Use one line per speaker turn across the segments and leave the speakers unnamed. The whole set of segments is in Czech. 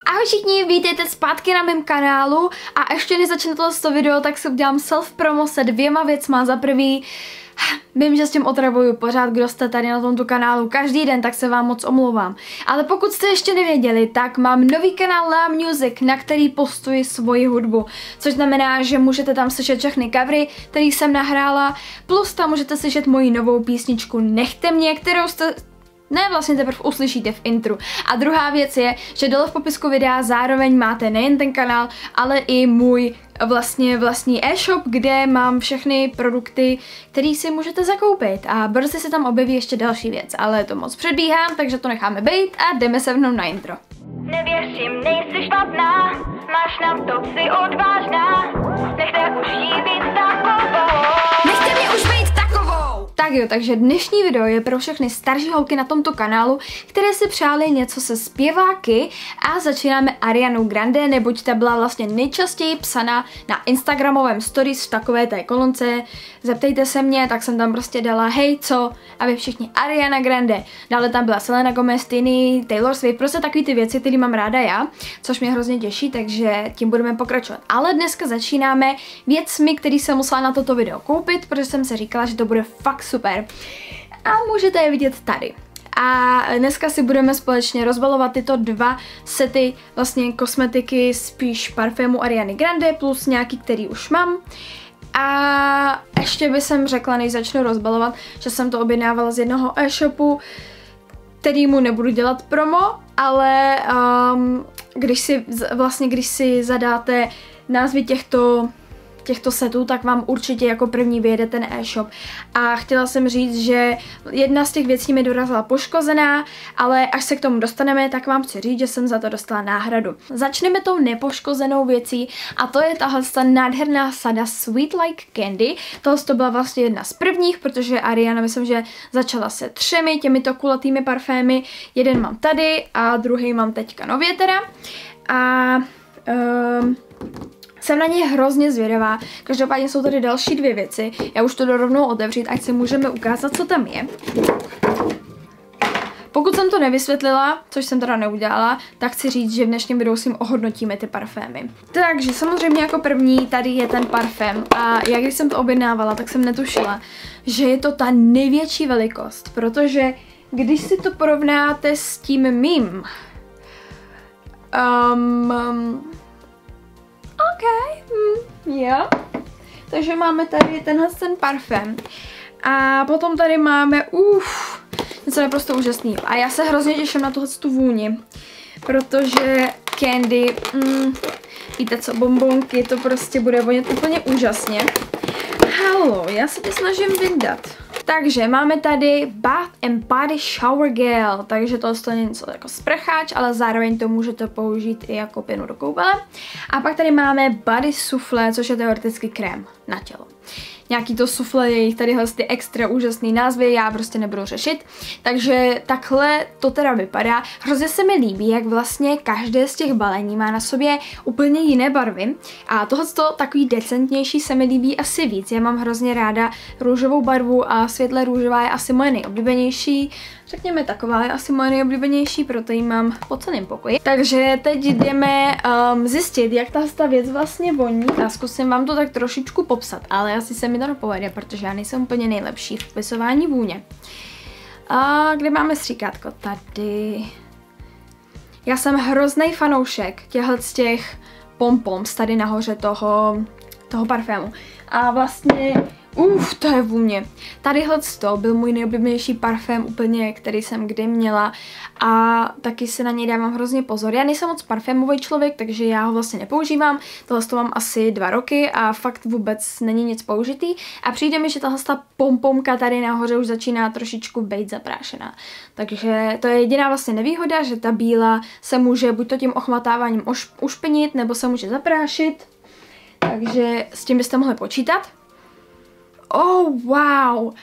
Ahoj všichni, vítejte zpátky na mém kanálu a ještě než začne tohle video, tak si udělám self-promo se 2 věcma. Za prvý, vím, že s tím otravuju pořád, kdo jste tady na tomto kanálu každý den, tak se vám moc omlouvám. Ale pokud jste ještě nevěděli, tak mám nový kanál La Music, na který postuji svoji hudbu. Což znamená, že můžete tam slyšet všechny covery, které jsem nahrála, plus tam můžete slyšet moji novou písničku Nechte mě, kterou jste... vlastně teprve uslyšíte v intru. A druhá věc je, že dole v popisku videa zároveň máte nejen ten kanál, ale i můj vlastní e-shop, kde mám všechny produkty, které si můžete zakoupit. A brzy se tam objeví ještě další věc, ale to moc předbíhám, takže to necháme bejt a jdeme se vnou na intro.
Nevěřím, nejsi špatná, máš na to, jsi odvážná, nechte už jí být takovou.
Nechte mě už být takovou! Tak jo, takže dnešní video je pro všechny starší holky na tomto kanálu, které si přáli něco se zpěváky a začínáme Arianou Grande, neboť ta byla vlastně nejčastěji psaná na Instagramovém stories v takové té kolonce. Zeptejte se mě, tak jsem tam prostě dala hej, co? A vy všichni Ariana Grande. Dále tam byla Selena Gomez, Tini, Taylor Swift, prostě takový ty věci, které mám ráda já, což mě hrozně těší, takže tím budeme pokračovat. Ale dneska začínáme věcmi, které jsem musela na toto video koupit, protože jsem se říkala, že to bude fakt super. A můžete je vidět tady. A dneska si budeme společně rozbalovat tyto 2 sety vlastně kosmetiky, spíš parfému Ariany Grande, plus nějaký, který už mám. A ještě bych řekla, než začnu rozbalovat, že jsem to objednávala z jednoho e-shopu, kterýmu nebudu dělat promo, ale když si zadáte názvy těchto setů, tak vám určitě jako první vyjede ten e-shop. A chtěla jsem říct, že jedna z těch věcí mi dorazila poškozená, ale až se k tomu dostaneme, tak vám chci říct, že jsem za to dostala náhradu. Začneme tou nepoškozenou věcí a to je tahle nádherná sada Sweet Like Candy. Tohle to byla vlastně jedna z prvních, protože Ariana myslím, že začala se 3 těmito kulatými parfémy. Jeden mám tady a druhý mám teďka nově teda. A jsem na ně hrozně zvědavá. Každopádně jsou tady další 2 věci. Já už to jdu rovnou otevřít, ať si můžeme ukázat, co tam je. Pokud jsem to nevysvětlila, což jsem teda neudělala, tak chci říct, že v dnešním videu si ohodnotíme ty parfémy. Takže samozřejmě jako první tady je ten parfém. A já když jsem to objednávala, tak jsem netušila, že je to ta největší velikost. Protože když si to porovnáte s tím mým... Jo. Takže máme tady ten parfém. A potom tady máme, něco naprosto úžasný. A já se hrozně těším na tu vůni. Protože candy, víte co, bonbonky, to prostě bude vonět úplně úžasně. Halo, já se tě snažím vyndat. Takže máme tady Bath and Body Shower Gel, takže to je něco jako sprcháč, ale zároveň to můžete použít i jako pěnu do koupele. A pak tady máme Body Soufflé, což je teoreticky krém na tělo. Nějaký to soufflé, je jich tadyhle ty extra úžasný názvy, já prostě nebudu řešit. Takže takhle to teda vypadá. Hrozně se mi líbí, jak vlastně každé z těch balení má na sobě úplně jiné barvy. A tohleto takový decentnější se mi líbí asi víc. Já mám hrozně ráda růžovou barvu a světle růžová je asi moje nejoblíbenější. Řekněme, taková je asi moje nejoblíbenější, proto ji mám po celém pokoji. Takže teď jdeme zjistit, jak ta věc vlastně voní a zkusím vám to tak trošičku popsat, ale asi se mi to nepovede, protože já nejsem úplně nejlepší v popisování vůně. A kde máme stříkátko? Tady. Já jsem hrozný fanoušek těch pompoms tady nahoře toho parfému. A vlastně... to je vůně. Tadyhle to byl můj nejoblíbenější parfém úplně, který jsem kdy měla a taky se na něj dávám hrozně pozor. Já nejsem moc parfémový člověk, takže já ho vlastně nepoužívám. Tohle to mám asi 2 roky a fakt vůbec není nic použitý a přijde mi, že tahle pompomka tady nahoře už začíná trošičku být zaprášená. Takže to je jediná vlastně nevýhoda, že ta bílá se může buď to tím ochmatáváním ušpinit, nebo se může zaprášit. Takže s tím byste mohli počítat. Wow.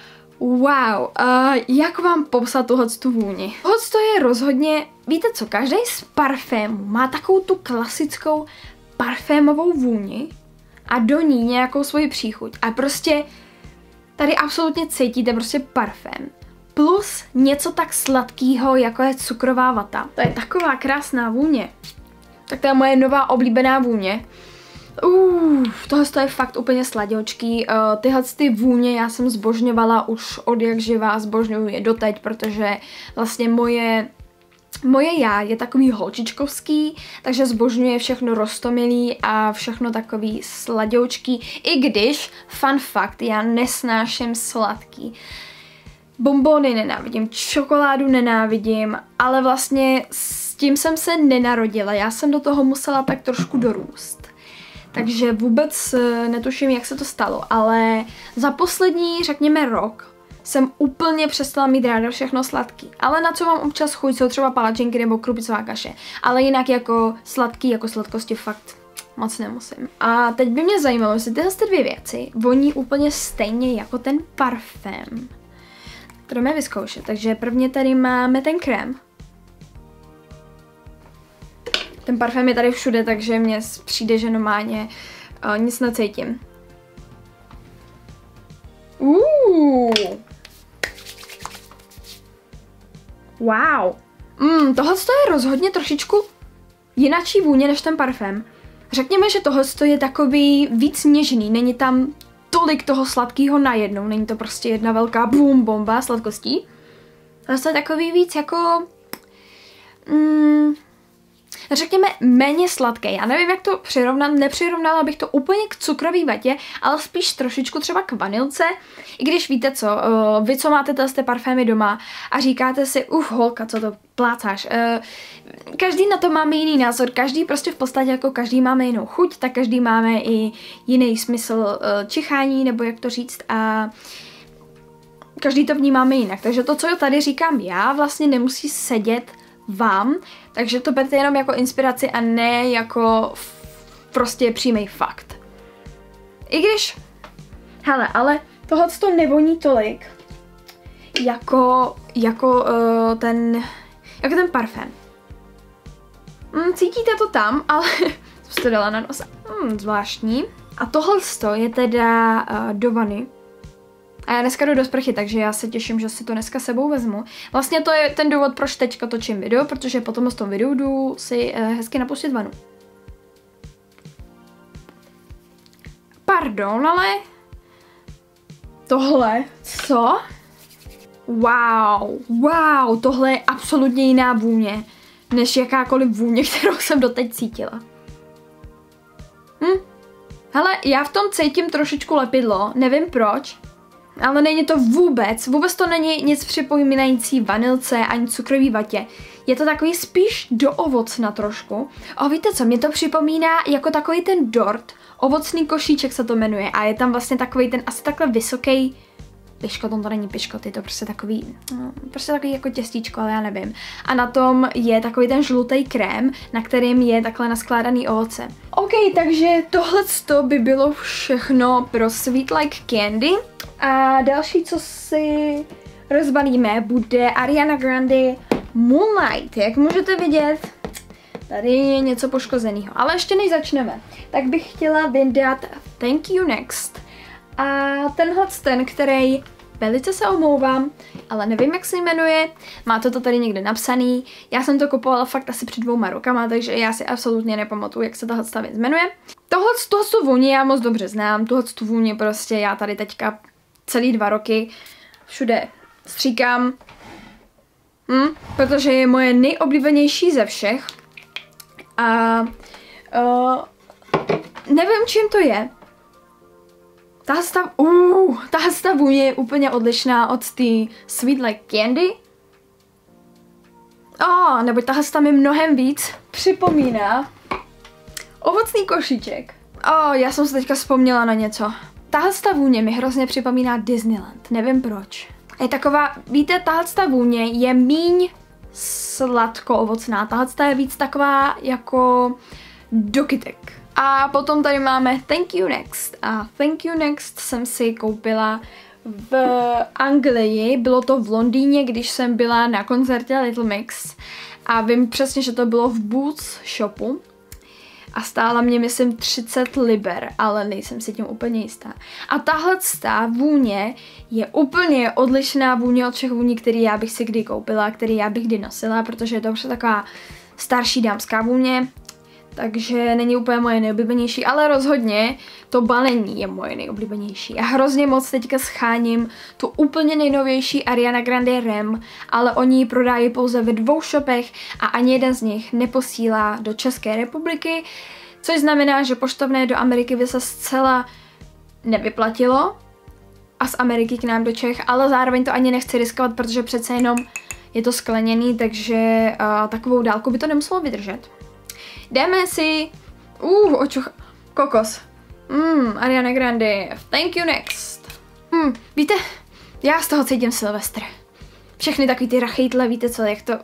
Jak vám popsat tu vůni? Tohle je rozhodně, víte co, každý z parfémů má takovou tu klasickou parfémovou vůni a do ní nějakou svoji příchuť. A prostě tady absolutně cítíte prostě parfém. plus něco tak sladkého, jako je cukrová vata. To je taková krásná vůně. Tak to je moje nová oblíbená vůně. Tohle je fakt úplně sladěčký. Tyhle ty vůně já jsem zbožňovala už od jak živá, zbožňuju je doteď, protože vlastně moje já je takový holčičkovský, takže zbožňuje všechno roztomilý a všechno takový sladěčký, i když, fun fact, já nesnáším sladký. Bonbony nenávidím, čokoládu nenávidím, ale vlastně s tím jsem se nenarodila, já jsem do toho musela tak trošku dorůst. Takže vůbec netuším, jak se to stalo, ale za poslední, řekněme, rok jsem úplně přestala mít ráda všechno sladký. Ale na co mám občas chuť, jsou třeba palačinky nebo krupicová kaše. Ale jinak jako sladký, jako sladkosti fakt moc nemusím. A teď by mě zajímalo, jestli tyhle dvě věci voní úplně stejně jako ten parfém. To jdeme vyzkoušet. Takže prvně tady máme ten krém. Ten parfém je tady všude, takže mně přijde, že normálně nic necítím. Wow. Tohle je rozhodně trošičku jinačí vůně než ten parfém. Řekněme, že tohle je takový víc něžný, není tam tolik toho sladkého najednou, není to prostě jedna velká boom bomba sladkostí. Tohle je takový víc jako... řekněme méně sladké. Já nevím, jak to přirovnat, nepřirovnala bych to úplně k cukrové vatě, ale spíš trošičku třeba k vanilce. I když víte co, vy co máte ty parfémy doma a říkáte si, holka, co to plácáš. Každý na to máme jiný názor, každý prostě v podstatě jako každý máme jinou chuť, tak každý máme i jiný smysl čichání, nebo jak to říct, a každý to vnímáme jinak. Takže to, co tady říkám já, vlastně nemusí sedět vám, takže to berte jenom jako inspiraci a ne jako prostě přímý fakt. I když, hele, ale tohle to nevoní tolik jako ten parfém. Cítíte to tam, ale jsem to dala na nos. Zvláštní. A tohle je teda do vany. A já dneska jdu do sprchy, takže já se těším, že si to dneska sebou vezmu. Vlastně to je ten důvod, proč teďka točím video, protože potom z tom videu jdu si hezky napustit vanu. Pardon, ale... Tohle, co? Wow, tohle je absolutně jiná vůně, než jakákoliv vůně, kterou jsem doteď cítila. Hele, já v tom cítím trošičku lepidlo, nevím proč. Ale není to vůbec to není nic připomínající vanilce ani cukrový vatě. Je to takový spíš do ovocna trošku. A víte co, mě to připomíná jako takový ten dort, ovocný košíček se to jmenuje a je tam vlastně takový ten asi takhle vysoký piškot, to není piškot, je to prostě takový jako těstíčko, ale já nevím. A na tom je takový ten žlutý krém, na kterým je takhle naskládaný ovoce. OK, takže tohle by bylo všechno pro Sweet Like Candy. A další, co si rozbalíme, bude Ariana Grande Moonlight. Jak můžete vidět, tady je něco poškozeného. Ale ještě než začneme, tak bych chtěla vydat Thank You Next. A ten, který velice se omlouvám, ale nevím, jak se jmenuje, máte to tady někde napsaný. Já jsem to kupovala fakt asi před 2 rokama, takže já si absolutně nepamatuju, jak se tahle věc jmenuje. Tohle vůni já moc dobře znám, tuhle vůni prostě já tady teďka celý 2 roky všude stříkám, protože je moje nejoblíbenější ze všech a nevím, čím to je. Tahle vůně je úplně odlišná od té Sweet Like Candy. Nebo tahle mi mnohem víc připomíná ovocný košíček. Já jsem se teďka vzpomněla na něco. Tahle vůně mi hrozně připomíná Disneyland, nevím proč. Je taková, víte, tahle vůně je míň sladko-ovocná, tahle je víc taková jako do kytek. A potom tady máme Thank You Next. A Thank You Next jsem si koupila v Anglii, bylo to v Londýně, když jsem byla na koncertě Little Mix. A vím přesně, že to bylo v Boots shopu. a stála mě, myslím, 30 liber, ale nejsem si tím úplně jistá. A tahle vůně je úplně odlišná vůně od všech vůní, který já bych si kdy koupila, který já bych kdy nosila, protože je to prostě taková starší dámská vůně, takže není úplně moje nejoblíbenější, ale rozhodně to balení je moje nejoblíbenější. Já hrozně moc teďka scháním tu úplně nejnovější Ariana Grande Rem, ale oni ji prodají pouze ve 2 shopech a ani jeden z nich neposílá do České republiky, což znamená, že poštovné do Ameriky by se zcela nevyplatilo a z Ameriky k nám do Čech, ale zároveň to ani nechci riskovat, protože přece jenom je to skleněný, takže takovou dálku by to nemuselo vydržet. Jdeme si... kokos. Ariana Grande. Thank you next. Víte, já z toho cítím Silvestr. Všechny takový ty rachejtle, víte co, jak to...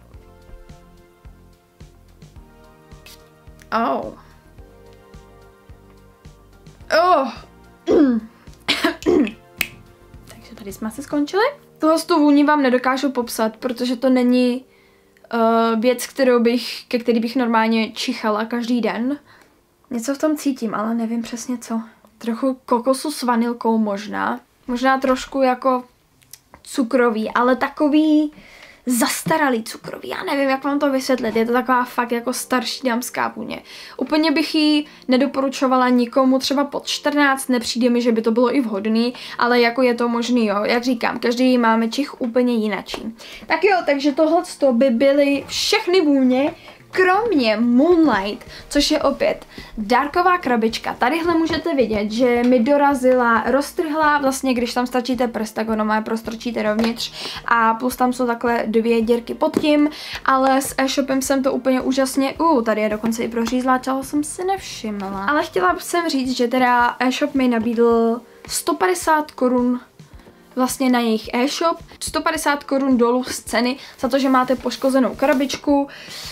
Takže tady jsme se skončili. Tohle tu vůni vám nedokážu popsat, protože to není věc, ke který bych normálně čichala každý den. Něco v tom cítím, ale nevím přesně co. Trochu kokosu s vanilkou možná. Možná trošku jako cukrový, ale takový zastaralý cukrový. Já nevím, jak vám to vysvětlit. Je to taková fakt jako starší dámská vůně. Úplně bych ji nedoporučovala nikomu třeba pod 14, nepřijde mi, že by to bylo i vhodný, ale jako je to možný, jo. Jak říkám, každý máme čich úplně jinačí. Tak jo, takže tohle by byly všechny vůně, kromě Moonlight, což je opět dárková krabička. Tadyhle můžete vidět, že mi dorazila roztrhlá, vlastně když tam strčíte prst, tak ono má prostrčíte dovnitř a plus tam jsou takhle 2 děrky pod tím, ale s e-shopem jsem to úplně úžasně, tady je dokonce i prořízlá, čeho jsem si nevšimla. Ale chtěla jsem říct, že teda e-shop mi nabídl 150 korun vlastně na jejich e-shop, 150 korun dolů z ceny za to, že máte poškozenou krabičku.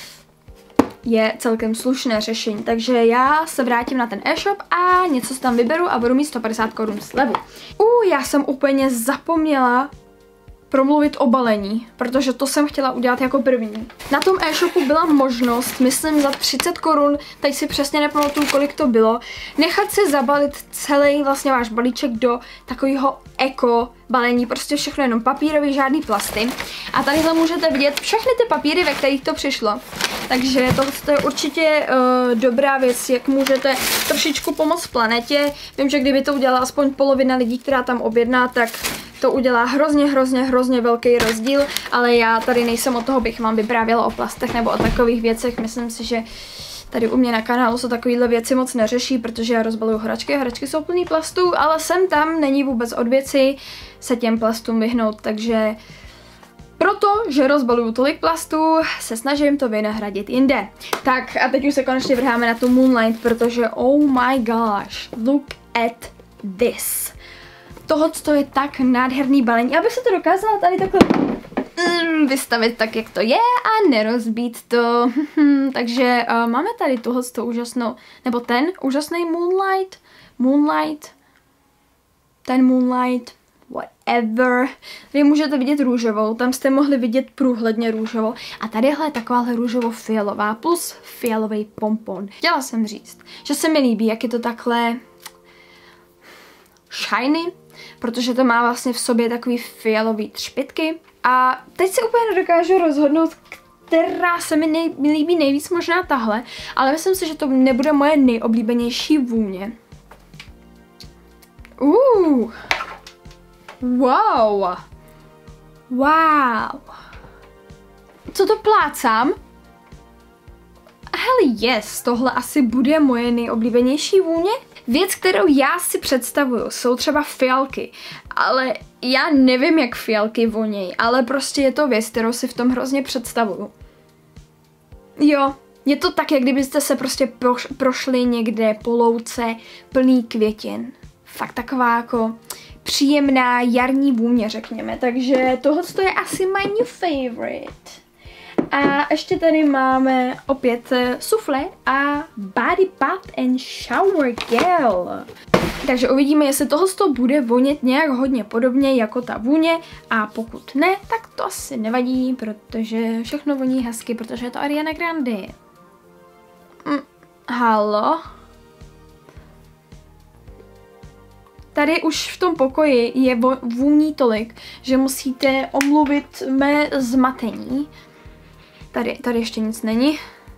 Je celkem slušné řešení, takže já se vrátím na ten e-shop a něco si tam vyberu a budu mít 150 korun slevu. Já jsem úplně zapomněla promluvit o balení, protože to jsem chtěla udělat jako první. Na tom e-shopu byla možnost, myslím za 30 korun, teď si přesně nepamatuju, kolik to bylo, nechat si zabalit celý vlastně váš balíček do takového eko balení, prostě všechno jenom papírový, žádný plasty. A tadyhle můžete vidět všechny ty papíry, ve kterých to přišlo. Takže to je určitě dobrá věc, jak můžete trošičku pomoct planetě. Vím, že kdyby to udělala aspoň polovina lidí, která tam objedná, tak to udělá hrozně velký rozdíl, ale já tady nejsem od toho, bych vám vyprávěla o plastech nebo o takových věcech. Myslím si, že tady u mě na kanálu se takovýhle věci moc neřeší, protože já rozbaluju hračky a hračky jsou plný plastů, ale sem tam není vůbec od věci se těm plastům vyhnout, takže protože rozbaluju tolik plastů, se snažím to vynahradit jinde. Tak a teď už se konečně vrháme na tu Moonlight, protože oh my gosh, look at this. Tohle je tak nádherný balení. Abych se to dokázala tady takhle vystavit tak, jak to je a nerozbít to. Takže máme tady tohle úžasnou, nebo ten úžasný Moonlight, whatever. Tady můžete vidět růžovou, tam jste mohli vidět průhledně růžovou a tadyhle je takováhle růžovo-fialová plus fialový pompon. Chtěla jsem říct, že se mi líbí, jak je to takhle shiny, protože to má vlastně v sobě takový fialový třpytky. A teď se úplně nedokážu rozhodnout, která se mi líbí nejvíc, možná tahle, ale myslím si, že to nebude moje nejoblíbenější vůně. Wow. Co to plácám? Hell yes, tohle asi bude moje nejoblíbenější vůně. Věc, kterou já si představuju, jsou třeba fialky, ale já nevím, jak fialky vonějí, ale prostě je to věc, kterou si v tom hrozně představuju. Jo, je to tak, jak kdybyste se prostě prošli někde po louce plný květin. Fakt taková jako příjemná jarní vůně, řekněme, takže tohle je asi my new favorite. A ještě tady máme opět sufle a Body Bath and Shower Gel. Takže uvidíme, jestli tohle bude vonět nějak hodně podobně jako ta vůně a pokud ne, tak to asi nevadí, protože všechno voní hezky, protože je to Ariana Grande. Halo? Tady už v tom pokoji je vůní tolik, že musíte omluvit mé zmatení. Tady ještě nic není.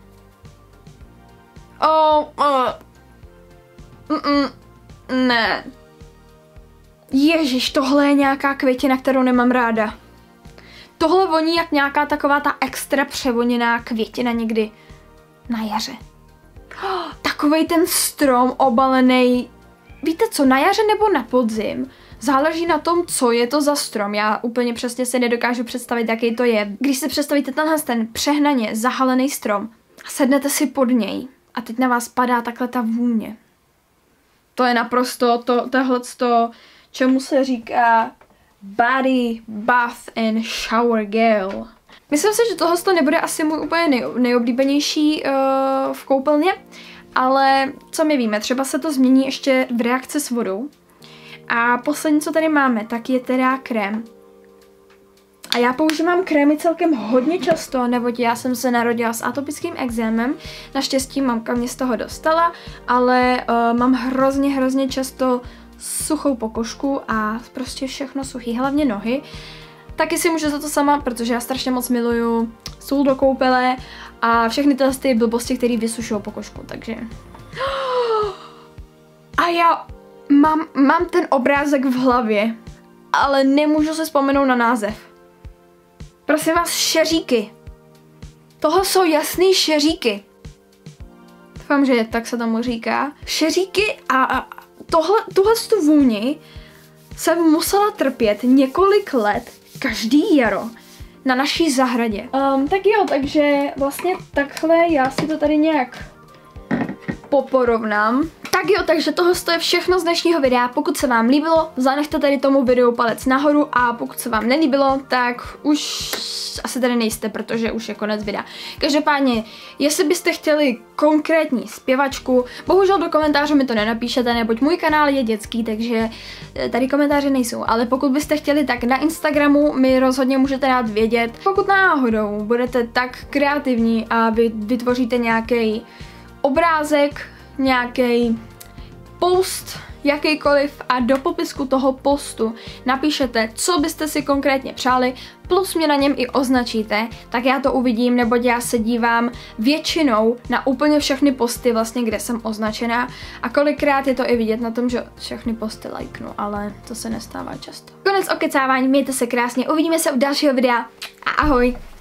Ne. Ježiš, tohle je nějaká květina, kterou nemám ráda. Tohle voní jak nějaká taková ta extra převoněná květina někdy na jaře. Takovej ten strom obalený. Víte co, na jaře nebo na podzim? Záleží na tom, co je to za strom. Já úplně přesně si nedokážu představit, jaký to je. Když si představíte ten přehnaně zahalený strom a sednete si pod něj a teď na vás padá takhle ta vůně. To je naprosto tohleto, čemu se říká body bath and shower gel. Myslím si, že tohle nebude asi můj úplně nejoblíbenější v koupelně, ale co my víme, třeba se to změní ještě v reakci s vodou. A poslední, co tady máme, tak je teda krém. A já používám krémy celkem hodně často, neboť já jsem se narodila s atopickým ekzémem. Naštěstí mamka mě z toho dostala, ale mám hrozně často suchou pokožku a prostě všechno suchý, hlavně nohy. Taky si můžu za to sama, protože já strašně moc miluju sůl do koupele a všechny ty blbosti, které vysušují pokožku, takže... A já mám ten obrázek v hlavě, ale nemůžu se vzpomenout na název. Prosím vás, šeříky. Tohle jsou jasný šeříky. Doufám, že tak se tomu říká. Šeříky a tuhle vůni jsem musela trpět několik let, každý jaro, na naší zahradě. Tak jo, takže vlastně takhle já si to tady nějak poporovnám. Tak jo, takže tohle je všechno z dnešního videa. Pokud se vám líbilo, zanechte tady tomu videu palec nahoru a pokud se vám nelíbilo, tak už asi tady nejste, protože už je konec videa. Každopádně, jestli byste chtěli konkrétní zpěvačku, bohužel do komentářů mi to nenapíšete, neboť můj kanál je dětský, takže tady komentáře nejsou. Ale pokud byste chtěli, tak na Instagramu mi rozhodně můžete dát vědět. Pokud náhodou budete tak kreativní a vytvoříte nějaký obrázek, nějaký post, jakýkoliv a do popisku toho postu napíšete, co byste si konkrétně přáli, plus mě na něm i označíte, tak já to uvidím, neboť já se dívám většinou na úplně všechny posty, vlastně, kde jsem označená a kolikrát je to i vidět na tom, že všechny posty lajknu, ale to se nestává často. Konec okecávání, mějte se krásně, uvidíme se u dalšího videa a ahoj!